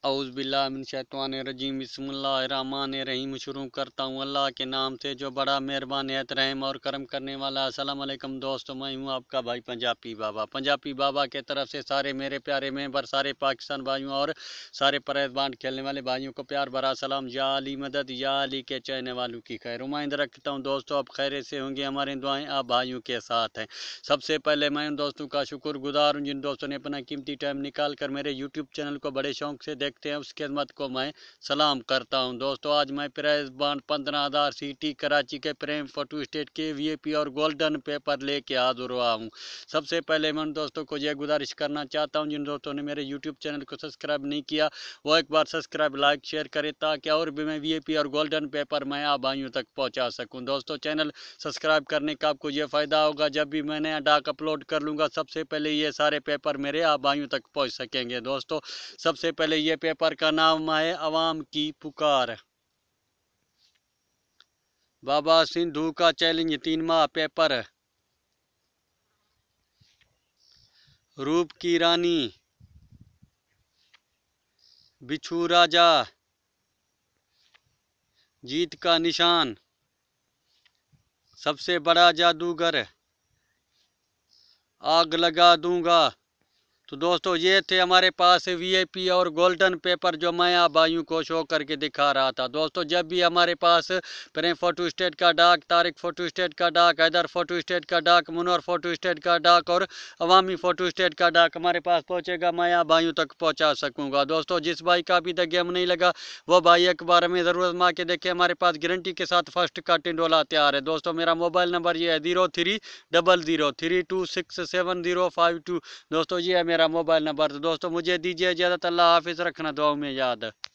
औज़ुबिल्लाहिमिनश्शैतानिर्रजीम बिस्मिल्लाहिर्रहमानिर्रहीम। शुरू करता हूँ अल्लाह के नाम से जो बड़ा मेहरबान निहायत रहम और करम करने वाला। अस्सलाम वालेकुम दोस्तों, मैं हूँ आपका भाई पंजाबी बाबा के तरफ से सारे मेरे प्यारे मेंबर, सारे पाकिस्तान भाइयों और सारे परस बांट खेलने वाले भाइयों को प्यार भरा सलाम। या अली मदद, या अली के चाहने वालों की खैर। उम्मीद रखता हूँ दोस्तों आप खैर से होंगे, हमारी दुआएं आप भाइयों के साथ हैं। सबसे पहले मैं उन दोस्तों का शुक्रगुजार हूँ जिन दोस्तों ने अपना कीमती टाइम निकाल कर मेरे यूट्यूब चैनल को बड़े शौक से देखते हैं, उसके खिदमत को मैं सलाम करता हूं। दोस्तों आज मैं प्राइज बॉन्ड 15,000 सिटी कराची के प्रेम फोटो स्टेट के वीआईपी और गोल्डन पेपर लेके हाजिर हुआ हूं। सबसे पहले मैं उन दोस्तों को यह गुजारिश करना चाहता हूं जिन दोस्तों ने मेरे यूट्यूब चैनल को सब्सक्राइब नहीं किया, वो एक बार सब्सक्राइब, लाइक, शेयर करें ताकि और भी मैं वीआईपी और गोल्डन पेपर मैं आप भाइयों तक पहुंचा सकूं। दोस्तों चैनल सब्सक्राइब करने का आपको ये फ़ायदा होगा, जब भी मैं नया डाक अपलोड कर लूँगा सबसे पहले ये सारे पेपर मेरे आप भाइयों तक पहुँच सकेंगे। दोस्तों सबसे पहले ये पेपर का नाम है अवाम की पुकार। बाबा सिंधु का चैलेंज 3 माह पेपर। रूप की रानी, बिच्छू राजा, जीत का निशान, सबसे बड़ा जादूगर, आग लगा दूंगा। तो दोस्तों ये थे हमारे पास वीआईपी और गोल्डन पेपर जो मैं आप भाइयों को शो करके दिखा रहा था। दोस्तों जब भी हमारे पास प्रेम फोटो स्टेट का डाक, तारिक फोटो स्टेट का डाक, हैदर फोटो स्टेट का डाक, मुनवर फोटो स्टेट का डाक और अवामी फोटो स्टेट का डाक हमारे पास पहुंचेगा, मैं आप भाइयों तक पहुंचा सकूंगा। दोस्तों जिस भाई का अभी तक गेम नहीं लगा वो भाई एक बार हमें ज़रूरत मा के देखे, हमारे पास गारंटी के साथ फर्स्ट का टिंडोला तैयार है। दोस्तों मेरा मोबाइल नंबर ये है 030032675052। दोस्तों ये है मेरा मोबाइल नंबर। तो दोस्तों मुझे दीजिए इजाज़त, अल्लाह हाफिज़, रखना दुआओं में याद।